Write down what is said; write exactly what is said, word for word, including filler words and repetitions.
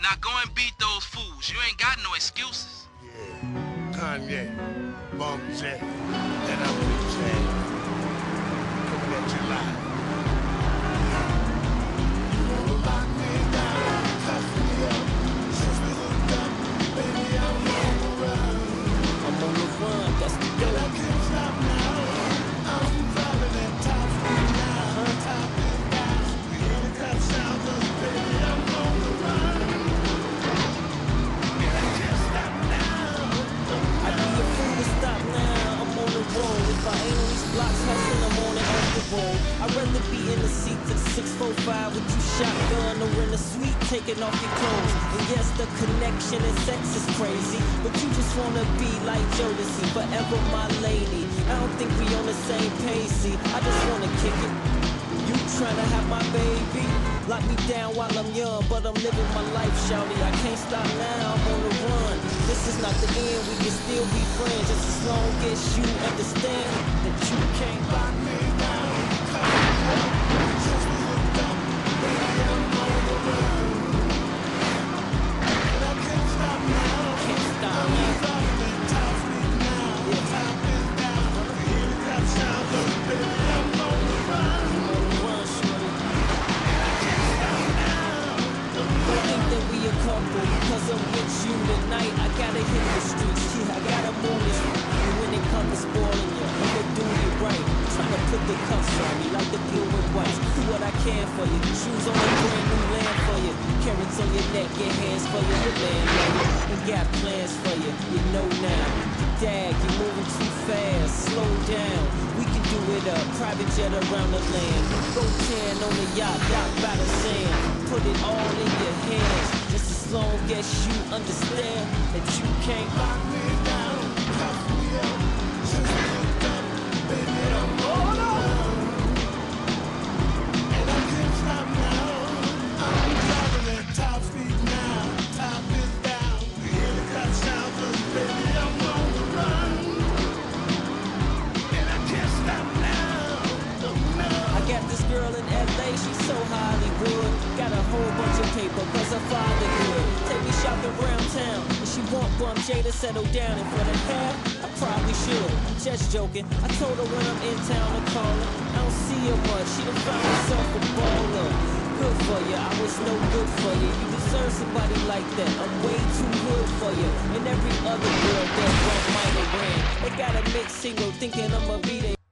Now go and beat those fools. You ain't got no excuses. Yeah, Kanye, Bump Jet, and I'm Big Chad. Coming at you live. You wanna lock me down, cuff me up, since we hooked up, baby, I'm on the run. I'm on the run, that's the And I can't stop now. I'm driving at top speed now. Top is down. We hear the cop sounds of baby, I'm on the run. And I can't stop now. I'd be a fool to stop now. I'm on the road. If I ain't on these blocks hustling, I'm on and off the road. I'd rather be in the seat to the six four five with you shotgun or in the suite taking off your clothes. And yes, the connection and sex is crazy, but you just wanna be like Jodeci, forever my lady. I don't think we on the same page, see. I just wanna kick it. You tryna have my baby? Lock me down while I'm young, but I'm living my life, shawty. I can't stop now, I'm on the run. This is not the end, we can still be friends, just as long as you understand that you can't lock me down. Since we hooked up, baby, I'm on the run. And I can't stop now. Can't stop I'm me. driving at top speed now. Top is down. We hear the cop sounds of baby, I'm on the run. I'm on the run, shorty. And I can't stop now. I think that we a couple, cause I'm with you tonight. I gotta hit the streets, yeah, I gotta move this. And when it comes to spoiling you, I'ma do you right. Tryna put the cuffs on me like the blue and whites. Do what I can for you, shoes on a brand new land for you. Carrots on your neck, get hands for you, the land for you. And got plans for you, you know now. You dag, you're moving too fast, slow down. We can do it up, private jet around the land. Go tan on the yacht, yacht by the sand. Put it all in your hands, just as long as you understand that you can't Lock me down, cuff me up. Since we hooked up, baby, I'm on the run. And I can't stop now. I'm driving at top speed now. Top is down. We hear the cop sounds of baby, I'm on the run. And I can't stop now. No, no. I got this girl in L A, she's so Hollywood. Got a whole bunch of paper, cause her father good. Take me shopping around town, and she want Bump J to settle down in front of her. I probably should, just joking. I told her when I'm in town to call her. I don't see her much, she done found herself a baller. Good for you, I was no good for you. You deserve somebody like that, I'm way too good for you. And every other girl that Bump might have ran, they got a mixed single thinking I'ma be there.